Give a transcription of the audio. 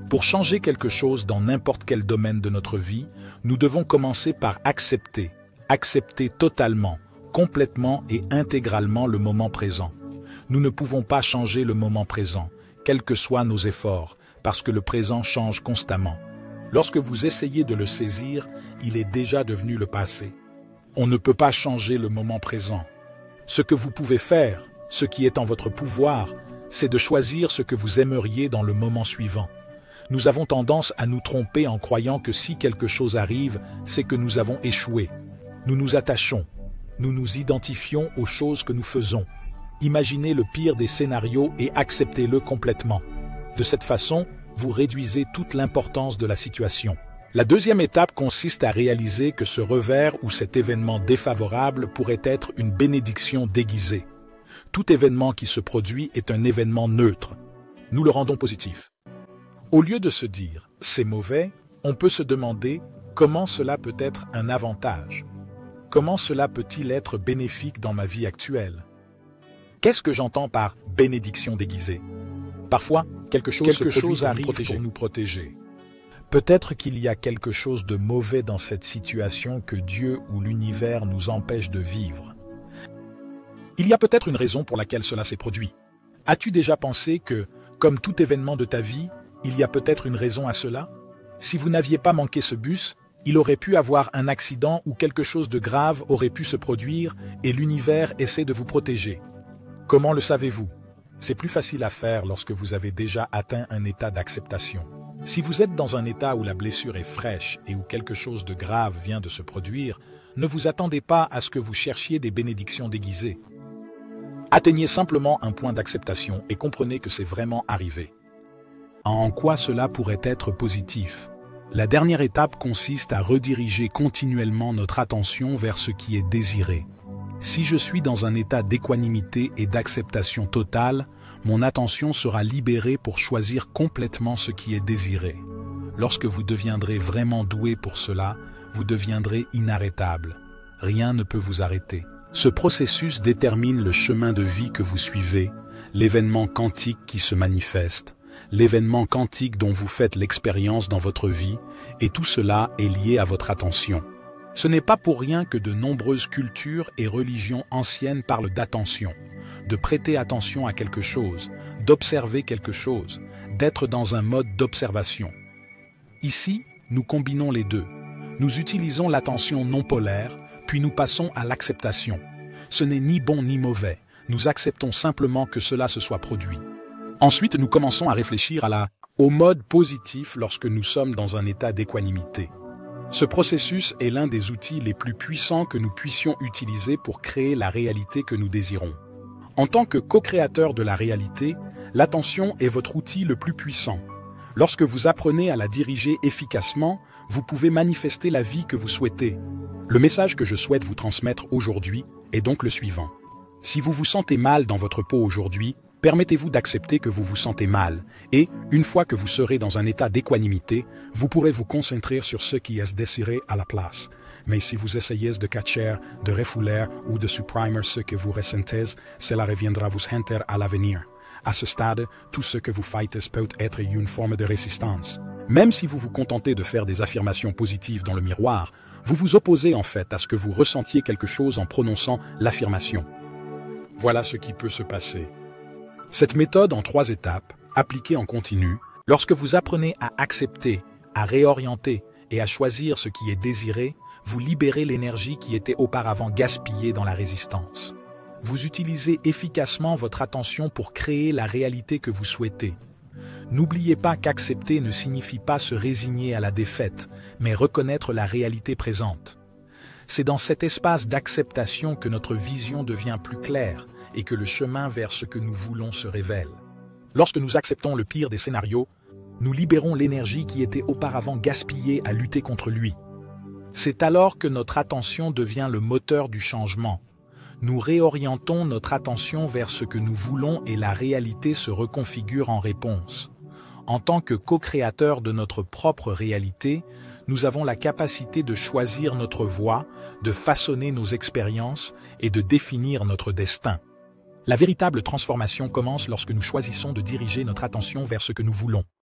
Pour changer quelque chose dans n'importe quel domaine de notre vie, nous devons commencer par accepter totalement, complètement et intégralement le moment présent. Nous ne pouvons pas changer le moment présent, quels que soient nos efforts, parce que le présent change constamment. Lorsque vous essayez de le saisir, il est déjà devenu le passé. On ne peut pas changer le moment présent. Ce que vous pouvez faire, ce qui est en votre pouvoir, c'est de choisir ce que vous aimeriez dans le moment suivant. Nous avons tendance à nous tromper en croyant que si quelque chose arrive, c'est que nous avons échoué. Nous nous attachons, nous nous identifions aux choses que nous faisons. Imaginez le pire des scénarios et acceptez-le complètement. De cette façon, vous réduisez toute l'importance de la situation. La deuxième étape consiste à réaliser que ce revers ou cet événement défavorable pourrait être une bénédiction déguisée. Tout événement qui se produit est un événement neutre. Nous le rendons positif. Au lieu de se dire « c'est mauvais », on peut se demander comment cela peut être un avantage. Comment cela peut-il être bénéfique dans ma vie actuelle? Qu'est-ce que j'entends par « bénédiction déguisée » ? Parfois, quelque chose arrive pour nous protéger. Peut-être qu'il y a quelque chose de mauvais dans cette situation que Dieu ou l'univers nous empêche de vivre. Il y a peut-être une raison pour laquelle cela s'est produit. As-tu déjà pensé que, comme tout événement de ta vie, il y a peut-être une raison à cela? Si vous n'aviez pas manqué ce bus, il aurait pu avoir un accident ou quelque chose de grave aurait pu se produire et l'univers essaie de vous protéger. Comment le savez-vous? C'est plus facile à faire lorsque vous avez déjà atteint un état d'acceptation. Si vous êtes dans un état où la blessure est fraîche et où quelque chose de grave vient de se produire, ne vous attendez pas à ce que vous cherchiez des bénédictions déguisées. Atteignez simplement un point d'acceptation et comprenez que c'est vraiment arrivé. En quoi cela pourrait être positif? La dernière étape consiste à rediriger continuellement notre attention vers ce qui est désiré. Si je suis dans un état d'équanimité et d'acceptation totale, mon attention sera libérée pour choisir complètement ce qui est désiré. Lorsque vous deviendrez vraiment doué pour cela, vous deviendrez inarrêtable. Rien ne peut vous arrêter. Ce processus détermine le chemin de vie que vous suivez, l'événement quantique qui se manifeste, l'événement quantique dont vous faites l'expérience dans votre vie, et tout cela est lié à votre attention. Ce n'est pas pour rien que de nombreuses cultures et religions anciennes parlent d'attention, de prêter attention à quelque chose, d'observer quelque chose, d'être dans un mode d'observation. Ici, nous combinons les deux. Nous utilisons l'attention non polaire, puis nous passons à l'acceptation. Ce n'est ni bon ni mauvais, nous acceptons simplement que cela se soit produit. Ensuite, nous commençons à réfléchir au mode positif lorsque nous sommes dans un état d'équanimité. Ce processus est l'un des outils les plus puissants que nous puissions utiliser pour créer la réalité que nous désirons. En tant que co-créateur de la réalité, l'attention est votre outil le plus puissant. Lorsque vous apprenez à la diriger efficacement, vous pouvez manifester la vie que vous souhaitez. Le message que je souhaite vous transmettre aujourd'hui est donc le suivant. Si vous vous sentez mal dans votre peau aujourd'hui, permettez-vous d'accepter que vous vous sentez mal, et, une fois que vous serez dans un état d'équanimité, vous pourrez vous concentrer sur ce qui est désiré à la place. Mais si vous essayez de cacher, de refouler ou de supprimer ce que vous ressentez, cela reviendra vous hanter à l'avenir. À ce stade, tout ce que vous faites peut être une forme de résistance. Même si vous vous contentez de faire des affirmations positives dans le miroir, vous vous opposez en fait à ce que vous ressentiez quelque chose en prononçant l'affirmation. Voilà ce qui peut se passer. Cette méthode en 3 étapes, appliquée en continu, lorsque vous apprenez à accepter, à réorienter et à choisir ce qui est désiré, vous libérez l'énergie qui était auparavant gaspillée dans la résistance. Vous utilisez efficacement votre attention pour créer la réalité que vous souhaitez. N'oubliez pas qu'accepter ne signifie pas se résigner à la défaite, mais reconnaître la réalité présente. C'est dans cet espace d'acceptation que notre vision devient plus claire et que le chemin vers ce que nous voulons se révèle. Lorsque nous acceptons le pire des scénarios, nous libérons l'énergie qui était auparavant gaspillée à lutter contre lui. C'est alors que notre attention devient le moteur du changement. Nous réorientons notre attention vers ce que nous voulons et la réalité se reconfigure en réponse. En tant que co-créateurs de notre propre réalité, nous avons la capacité de choisir notre voie, de façonner nos expériences et de définir notre destin. La véritable transformation commence lorsque nous choisissons de diriger notre attention vers ce que nous voulons.